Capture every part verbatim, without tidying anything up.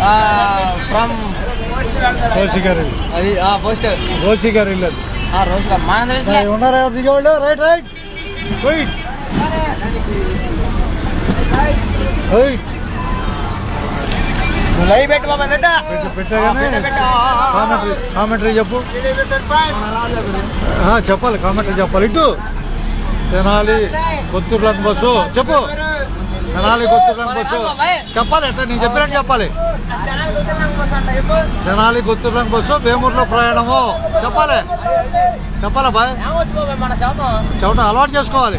from Roshi గారు అది post Roshi గారు ఇల్లు రోజు గారు మన తెలిసి ఉన్నారా ఎవరు దిగేవాళ్ళు right right wait wait live పెట్టు బాబా నెట్ట పెట్టగానే కామెంటరీ కామెంటరీ చెప్పు చెప్పాలి కామెంటరీ చెప్పాలి ఇటు తెనాలి కొత్తూరు లంక బస్సు చెప్పు తెనాలి కొత్తూరు లంక బస్సు చెప్పాలి ఎట్లా నేను చెప్పినట్టు చెప్పాలి తెనాలి కొత్తూరు లంక బస్సు వేమూరులో ప్రయాణము చెప్పాలి చెప్పాలా బాయ్ చవట అలవాటు చేసుకోవాలి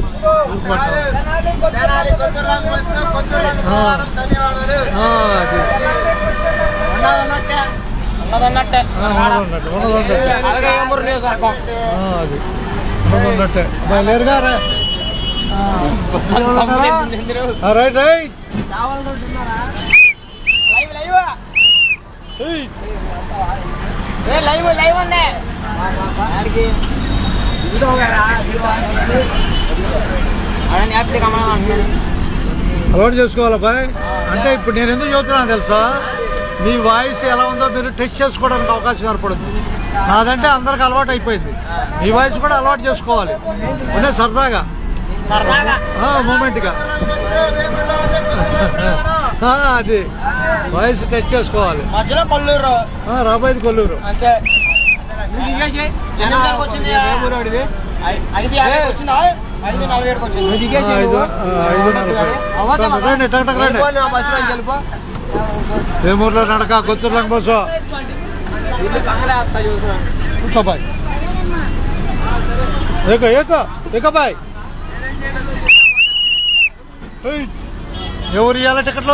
ఉన్నట్టే లేరుగా రైట్ రైట్ లైవ్ లైవ్ ఉండే అలవాటు చేసుకోవాలి బాయ్ అంటే ఇప్పుడు నేను ఎందుకు చెబుతున్నాను తెలుసా మీ వాయిస్ ఎలా ఉందో మీరు టెస్ట్ చేసుకోవడానికి అవకాశం ఏర్పడుతుంది నాదంటే అందరికి అలవాటు అయిపోయింది మీ వాయిస్ కూడా అలవాటు చేసుకోవాలి అంటే సరదాగా మూమెంట్గా అది వాయిస్ టెస్ట్ చేసుకోవాలి కొల్లూరు రాబోయేది కొల్లూరు వేమూరులో నడక కొత్తూరు లంక బస్సు బాయ్ ఏక ఏక ఏక బాయ్ ఎవరు ఇవ్వాలి టికెట్లు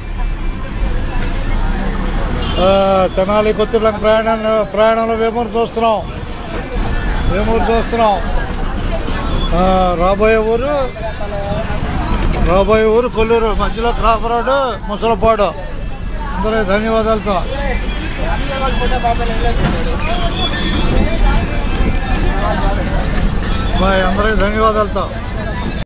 తెనాలి కొత్తూరు లంక ప్రయాణం ప్రయాణంలో వేమూరు చూస్తున్నాం వేమూరు చూస్తున్నాం రాబోయే ఊరు రాబోయే ఊరు కొల్లూరు మధ్యలో క్రాప్ రోడ్డు ముసలపాడు అందరూ ధన్యవాదాలతో బాయ్ అందరికీ ధన్యవాదాలతో